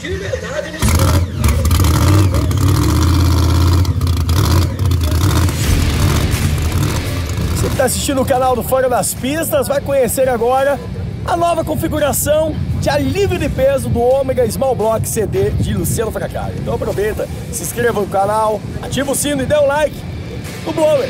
Que liberdade, né? Você que está assistindo o canal do Fora das Pistas vai conhecer agora a nova configuração de alívio de peso do Ômega Small Block CD de Luciano Fracaro. Então aproveita, se inscreva no canal, ativa o sino e dê um like no Blower.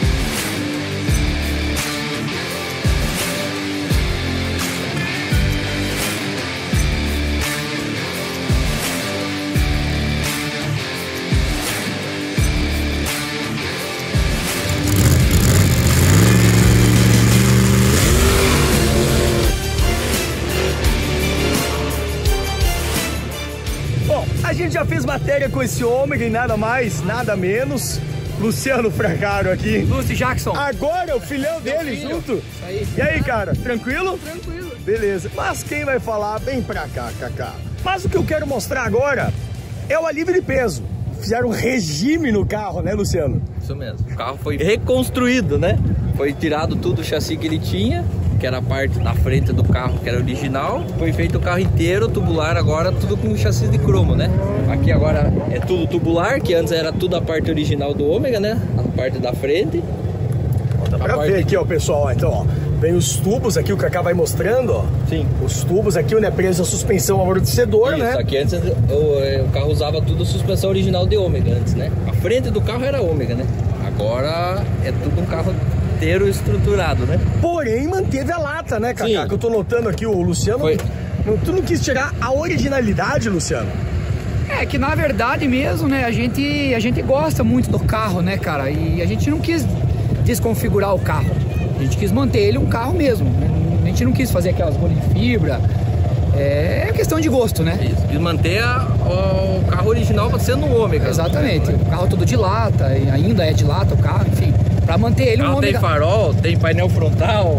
A gente já fez matéria com esse Ômega e nada mais, nada menos. Luciano Fracaro aqui. Lúcio Jackson. Agora o filhão dele junto. Isso aí. E aí, cara, tranquilo? Tranquilo. Beleza. Mas quem vai falar, vem pra cá, Kaká. Mas o que eu quero mostrar agora é o alívio de peso. Fizeram um regime no carro, né, Luciano? Isso mesmo. O carro foi reconstruído, né? Foi tirado tudo o chassi que ele tinha, que era a parte da frente do carro, que era original. Foi feito o carro inteiro, tubular, agora tudo com chassi de cromo, né? Aqui agora é tudo tubular, que antes era tudo a parte original do Ômega, né? A parte da frente. Dá pra ver aqui, ó, pessoal. Então, ó, vem os tubos aqui, o Kaká vai mostrando, ó. Sim. Os tubos aqui, onde é preso a suspensão amortecedor, isso, né? Aqui antes o carro usava tudo a suspensão original de Ômega antes, né? A frente do carro era Ômega, né? Agora é tudo um carro inteiro estruturado, né? Porém, manteve a lata, né, Kaká? Sim. Que eu tô notando aqui, o Luciano... Foi. Tu não quis tirar a originalidade, Luciano? É que na verdade mesmo, né, a gente gosta muito do carro, né, cara? E a gente não quis desconfigurar o carro. A gente quis manter ele um carro mesmo. A gente não quis fazer aquelas bolhas de fibra. É questão de gosto, né? Isso, quis manter o carro original sendo um Ômega. Exatamente. O carro todo de lata, e ainda é de lata o carro, enfim. Pra manter ele um Ômega. Tem farol, tem painel frontal.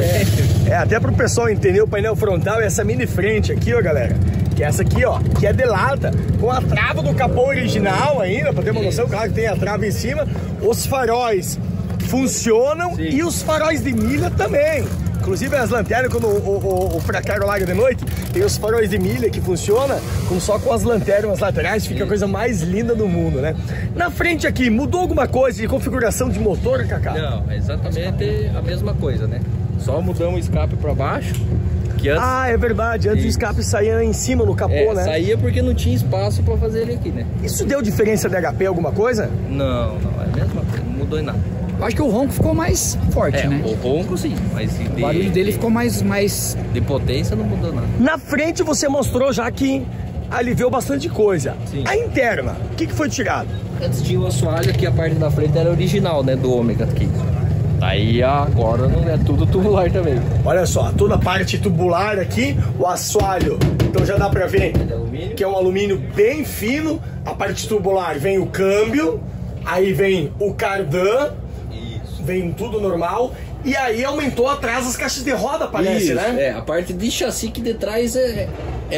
Até pro pessoal entender, o painel frontal é essa mini frente aqui, ó, galera. Que é essa aqui, ó, que é de lata, com a trava do capô original ainda, pra ter uma noção, o carro que tem a trava em cima. Os faróis funcionam. Sim. E os faróis de milha também. Inclusive as lanternas, quando o Fracaro larga de noite, tem os faróis de milha que funcionam só com as lanternas laterais, fica a coisa mais linda do mundo, né? Na frente aqui, mudou alguma coisa de configuração de motor, Kaká? Não, é exatamente a mesma coisa, né? Só mudamos o escape para baixo. Que antes... Ah, é verdade, antes o escape saía em cima no capô, né? Saía porque não tinha espaço para fazer ele aqui, né? Isso deu diferença de HP, alguma coisa? Não, é a mesma coisa, não mudou em nada. Eu acho que o ronco ficou mais forte, né? O ronco sim, mas o barulho dele ficou mais... De potência não mudou nada. Na frente você mostrou já que aliviou bastante coisa. Sim. A interna, o que foi tirado? Antes tinha o assoalho, que a parte da frente era original, né? Do Ômega aqui. Aí agora não é tudo tubular também. Olha só, toda a parte tubular aqui, o assoalho, então já dá pra ver que é um alumínio bem fino. A parte tubular vem o câmbio, aí vem o cardan, vem tudo normal. E aí aumentou atrás as caixas de roda, parece, né? A parte de chassi que de trás é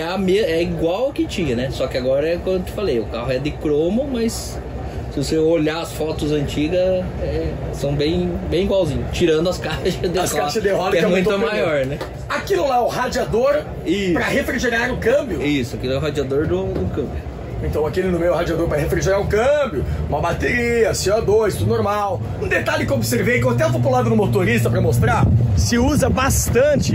igual ao que tinha, né? Só que agora é como eu te falei, o carro é de cromo, mas se você olhar as fotos antigas, são bem igualzinho. Tirando as caixas de roda, que é muito maior, né? Aquilo lá é o radiador para refrigerar o câmbio? Isso, aquilo é o radiador do câmbio. Então aquele no meio radiador para refrigerar o câmbio, uma bateria, CO2, tudo normal. Um detalhe que eu observei, que eu até vou pro lado do motorista para mostrar, se usa bastante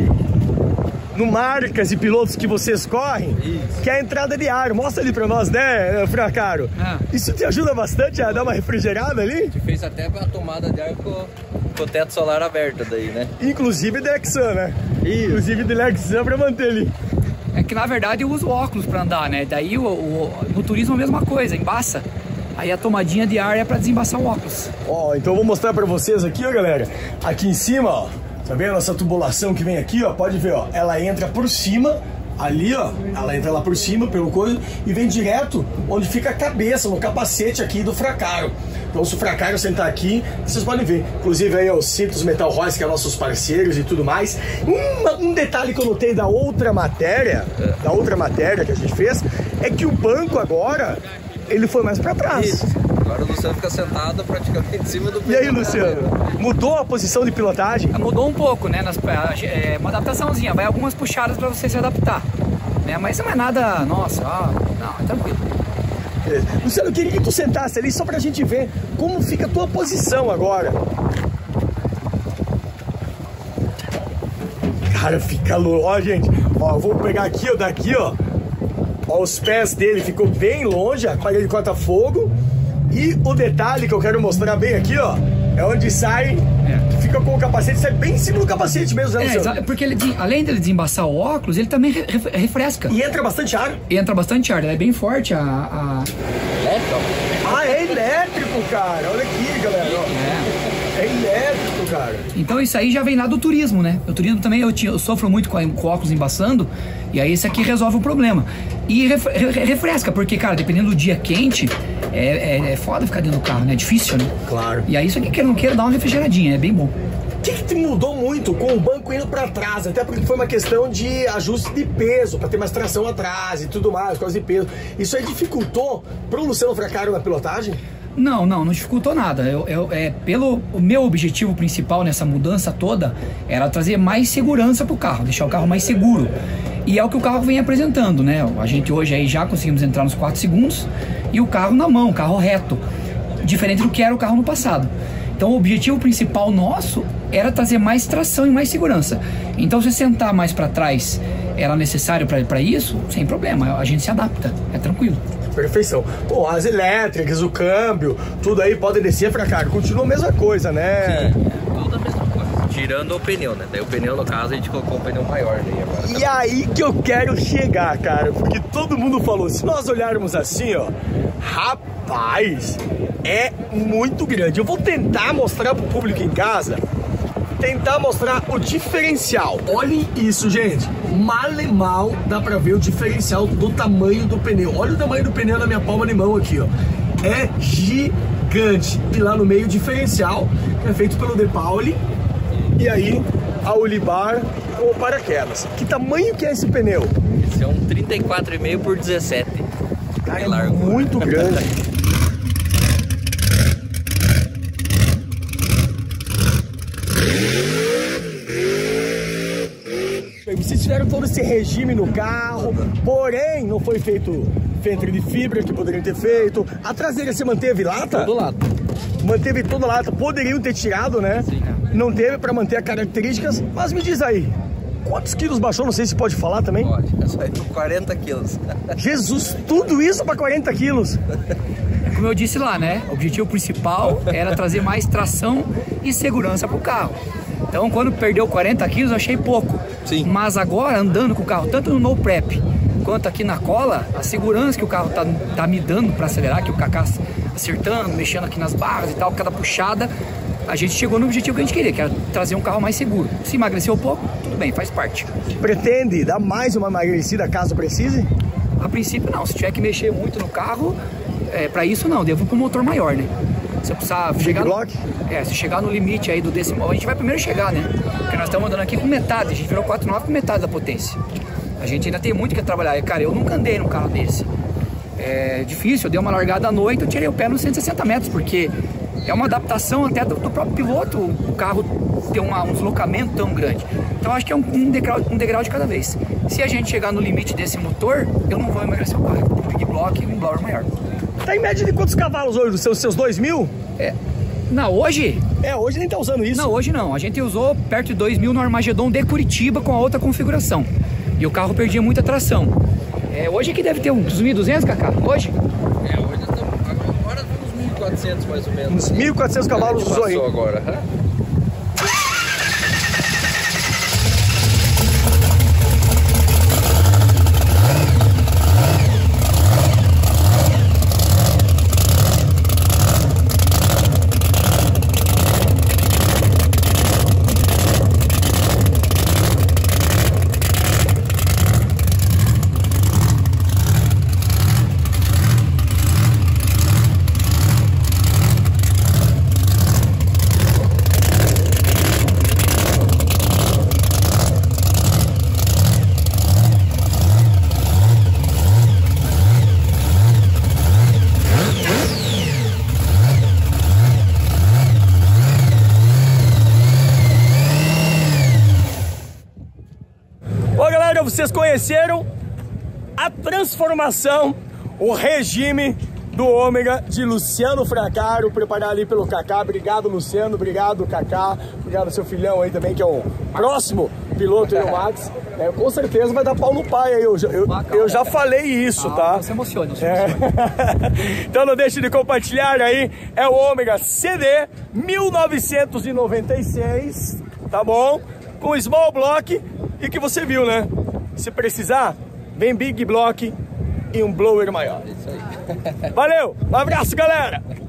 no marcas e pilotos que vocês correm, que é a entrada de ar. Mostra ali para nós, né, Fracaro? Isso te ajuda bastante a dar uma refrigerada ali? A gente fez até a tomada de ar com o teto solar aberto daí, né? Inclusive de Lexan, né? Isso. Inclusive de Lexan para manter ali. É que na verdade eu uso óculos para andar, né? Daí no turismo a mesma coisa, embaça. Aí a tomadinha de ar é para desembaçar o óculos. Ó, então eu vou mostrar para vocês aqui, ó, galera. Aqui em cima, ó, tá vendo essa tubulação que vem aqui, ó? Pode ver, ó, ela entra por cima, ali, ó, ela entra lá por cima pelo coisa e vem direto onde fica a cabeça, no capacete aqui do Fracaro. Então se o Fracaro sentar aqui, vocês podem ver. Inclusive aí os cintos Metal Royce, que é nossos parceiros e tudo mais. Um detalhe que eu notei da outra matéria que a gente fez, é que o banco agora, ele foi mais pra trás. Isso. Agora o Luciano fica sentado praticamente em cima do... E aí, Luciano? Mudou a posição de pilotagem? Mudou um pouco, né? Uma adaptaçãozinha, vai algumas puxadas pra você se adaptar. né? Mas não é nada, nossa, não, é tranquilo. Luciano, eu queria que tu sentasse ali só pra gente ver como fica a tua posição agora. Cara, fica louco. Ó, gente, ó, eu vou pegar aqui, ó, daqui, ó. Ó, os pés dele ficou bem longe, a parede corta fogo. E o detalhe que eu quero mostrar bem aqui, ó, é onde sai, fica com o capacete, sai bem em cima do capacete mesmo, né, Luciano? Porque ele, além dele desembaçar o óculos, ele também refresca. E entra bastante ar? Entra bastante ar, é bem forte a... Ah, é elétrico, cara, olha aqui, galera, ó. É elétrico, cara. Então isso aí já vem lá do turismo, né? O turismo também, eu sofro muito com óculos embaçando, e aí esse aqui resolve o problema. E refresca, porque, cara, dependendo do dia quente, é foda ficar dentro do carro, né? É difícil, né? Claro. E aí isso aqui, quer não queira, dar uma refrigeradinha, é bem bom. O que mudou muito com o banco indo pra trás? Até porque foi uma questão de ajuste de peso, pra ter mais tração atrás e tudo mais, coisa de peso. Isso aí dificultou pro Luciano Fracaro na pilotagem? Não dificultou nada. O meu objetivo principal nessa mudança toda era trazer mais segurança pro carro, deixar o carro mais seguro. E é o que o carro vem apresentando, né? A gente hoje aí já conseguimos entrar nos 4 segundos e o carro na mão, o carro reto, diferente do que era o carro no passado. Então o objetivo principal nosso era trazer mais tração e mais segurança. Então se sentar mais para trás era necessário para isso, sem problema, a gente se adapta, é tranquilo. Perfeição. Pô, as elétricas, o câmbio, tudo aí pode descer pra cá. Continua a mesma coisa, né? Sim, tudo a mesma coisa. Tirando o pneu, né? Daí o pneu, no caso, a gente colocou um pneu maior. Daí agora e aí que eu quero chegar, cara. Porque todo mundo falou, se nós olharmos assim, ó, rapaz, é muito grande. Eu vou tentar mostrar pro público em casa, tentar mostrar o diferencial. Olhem isso, gente. Mal e mal dá pra ver o diferencial do tamanho do pneu. Olha o tamanho do pneu na minha palma de mão aqui, ó. É gigante. E lá no meio o diferencial é feito pelo De Pauli. E aí a Ulibar com o paraquedas. Que tamanho que é esse pneu? Esse é um 34,5 por 17. Cara, é muito grande. Vocês fizeram todo esse regime no carro, porém não foi feito fentre de fibra que poderiam ter feito. A traseira você manteve lata? Todo lado. Manteve toda lata, poderiam ter tirado, né? Sim. Não teve para manter as características, mas me diz aí, quantos quilos baixou? Não sei se pode falar também. Pode, é só 40 quilos. Jesus, tudo isso para 40 quilos? Como eu disse lá, né? O objetivo principal era trazer mais tração e segurança pro carro. Então, quando perdeu 40 quilos, eu achei pouco. Sim. Mas agora, andando com o carro, tanto no no prep quanto aqui na cola, a segurança que o carro tá me dando para acelerar, que o Kaká acertando, mexendo aqui nas barras e tal, cada puxada, a gente chegou no objetivo que a gente queria, que era trazer um carro mais seguro. Se emagreceu pouco, tudo bem, faz parte. Pretende dar mais uma emagrecida caso precise? A princípio não, se tiver que mexer muito no carro, para isso não, devo para um motor maior, né? Se eu precisar chegar se chegar no limite aí do decimal, a gente vai primeiro chegar, né? Porque nós estamos andando aqui com metade, a gente virou 4.9 com metade da potência. A gente ainda tem muito que trabalhar. Cara, eu nunca andei num carro desse. É difícil, eu dei uma largada à noite, eu tirei o pé nos 160 metros, porque é uma adaptação até do próprio piloto, o carro ter um deslocamento tão grande. Então acho que é um degrau de cada vez. Se a gente chegar no limite desse motor, eu não vou emagrecer o carro, eu vou ter um big block e um blower maior. Tá em média de quantos cavalos hoje? Os seus 2.000? Não, hoje? Hoje nem tá usando isso. Não, hoje não. A gente usou perto de 2.000 no Armagedon de Curitiba com a outra configuração. E o carro perdia muita tração. Hoje aqui deve ter uns 1.200, Kaká? Hoje? Hoje estamos... Agora uns 1.400 mais ou menos. Uns 1.400 cavalos usou aí. Agora. Vocês conheceram a transformação, o regime do Ômega de Luciano Fracaro, preparado ali pelo Kaká. Obrigado, Luciano, obrigado, Kaká, obrigado seu filhão aí também, que é o próximo piloto aí, o Max. Com certeza vai dar pau no pai aí, eu já falei isso, tá? Não se emocione, não se emocione. Então não deixe de compartilhar aí, é o Ômega CD 1996, tá bom? Com small block e que você viu, né? Se precisar, vem big block e um blower maior. Isso aí. Valeu, um abraço, galera!